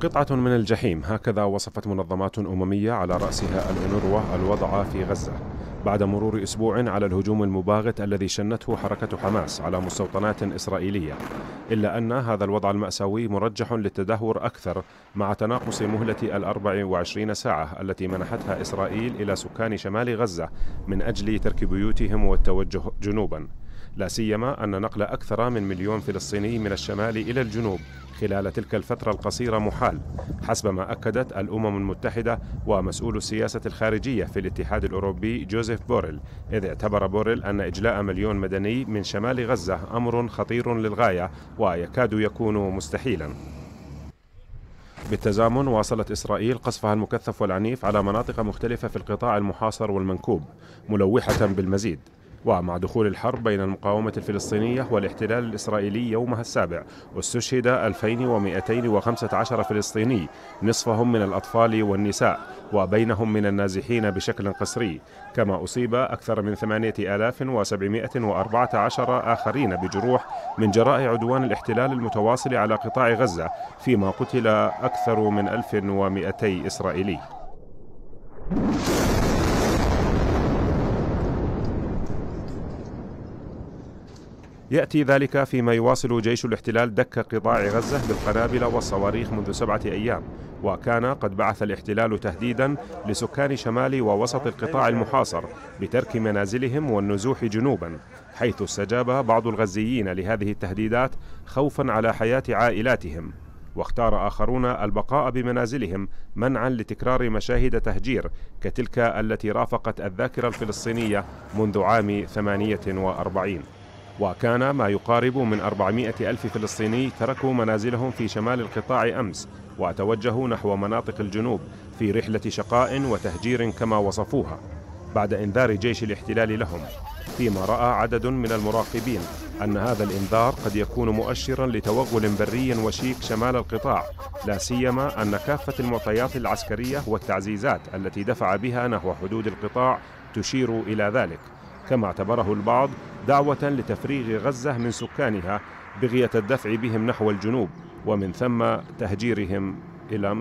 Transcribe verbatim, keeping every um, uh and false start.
قطعة من الجحيم، هكذا وصفت منظمات أممية على رأسها الأونروا الوضع في غزة بعد مرور أسبوع على الهجوم المباغت الذي شنته حركة حماس على مستوطنات إسرائيلية. إلا أن هذا الوضع المأساوي مرجح للتدهور أكثر مع تناقص مهلة الأربع وعشرين ساعة التي منحتها إسرائيل إلى سكان شمال غزة من أجل ترك بيوتهم والتوجه جنوبا، لا سيما أن نقل أكثر من مليون فلسطيني من الشمال إلى الجنوب خلال تلك الفترة القصيرة محال، حسب ما أكدت الأمم المتحدة ومسؤول السياسة الخارجية في الاتحاد الأوروبي جوزيف بوريل، إذ اعتبر بوريل أن إجلاء مليون مدني من شمال غزة أمر خطير للغاية ويكاد يكون مستحيلا. بالتزامن واصلت إسرائيل قصفها المكثف والعنيف على مناطق مختلفة في القطاع المحاصر والمنكوب ملوحة بالمزيد. ومع دخول الحرب بين المقاومة الفلسطينية والاحتلال الإسرائيلي يومها السابع، واستشهد ألفين ومئتين وخمسة عشر فلسطيني، نصفهم من الأطفال والنساء وبينهم من النازحين بشكل قسري، كما أصيب أكثر من ثمانية آلاف وسبعمئة وأربعة عشر آخرين بجروح من جراء عدوان الاحتلال المتواصل على قطاع غزة، فيما قتل أكثر من ألف ومئتين إسرائيلي. يأتي ذلك فيما يواصل جيش الاحتلال دك قطاع غزة بالقنابل والصواريخ منذ سبعة أيام، وكان قد بعث الاحتلال تهديدا لسكان شمال ووسط القطاع المحاصر بترك منازلهم والنزوح جنوبا، حيث استجاب بعض الغزيين لهذه التهديدات خوفا على حياة عائلاتهم، واختار آخرون البقاء بمنازلهم منعا لتكرار مشاهد تهجير كتلك التي رافقت الذاكرة الفلسطينية منذ عام ثمانية وأربعين. وكان ما يقارب من أربعمئة ألف فلسطيني تركوا منازلهم في شمال القطاع أمس وتوجهوا نحو مناطق الجنوب في رحلة شقاء وتهجير كما وصفوها، بعد إنذار جيش الاحتلال لهم، فيما رأى عدد من المراقبين أن هذا الإنذار قد يكون مؤشرا لتوغل بري وشيك شمال القطاع، لا سيما أن كافة المعطيات العسكرية والتعزيزات التي دفع بها نحو حدود القطاع تشير إلى ذلك، كما اعتبره البعض دعوة لتفريغ غزة من سكانها بغية الدفع بهم نحو الجنوب ومن ثم تهجيرهم إلى